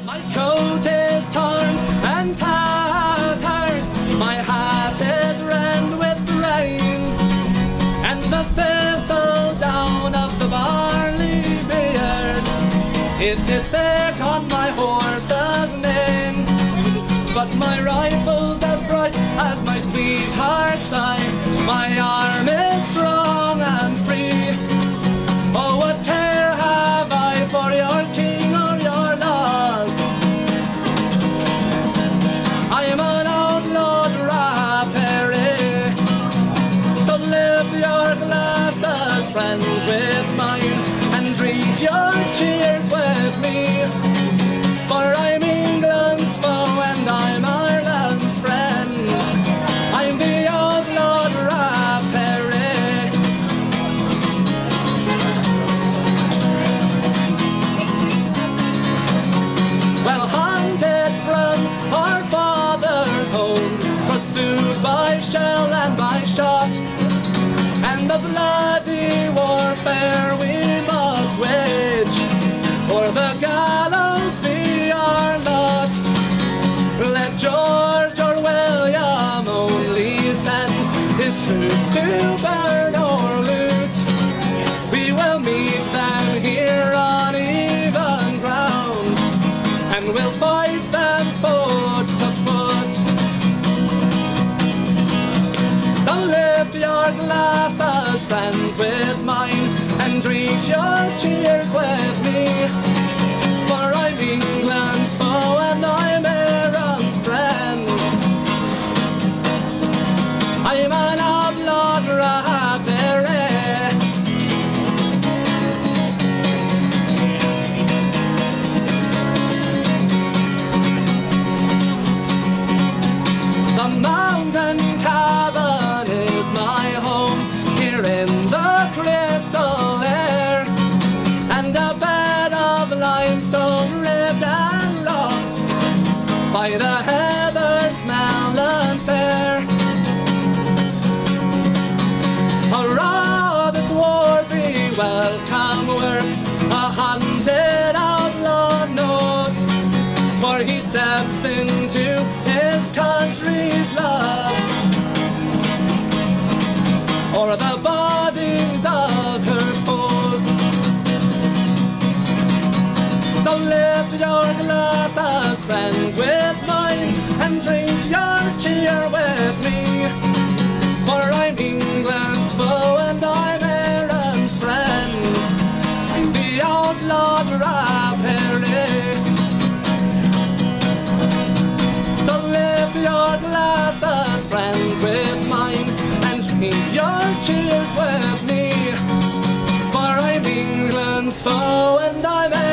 My coat is torn and tattered, my hat is rent with rain, and the thistle down of the barley beard, it is thick on my horse's mane. But my rifle's as bright as my sweetheart's eye, my arm is strong and free. Oh, what care have I for your king or your laws? I am an outlawed Rapparee, so lift your glasses, friends, with mine, and drink your cheers with me. For I'm England's foe and I'm Ireland's friend. I'm the outlawed Rapparee. Well, hunted from our father's homes, pursued by shell and by shot, and the bloody warfare we must wage, or the gallows be our lot. Let George or William only send his troops to burn or loot, we will meet them here on even ground, and we'll fight them foot to foot. So lift your glasses, friends, with mine, and drink your cheers with me. For I'm England's foe and I'm Erin's friend. I'm an outlawed Rapparee. The mountain cabin is my home, here in the crystal air, and a bed of limestone ribbed and rocked by the heather smelling fair. Hurrah, this war be welcome work, a hunted outlaw knows, for he steps into his country's love, or the bodies of her foes. So lift your glasses, friends, with mine, and drink your cheer with me. For I'm England's foe and I'm Erin's friend. I'm the outlawed Rapparee. So lift your glasses, friends, with mine, and drink your cheers with me. For I'm England's foe and I'm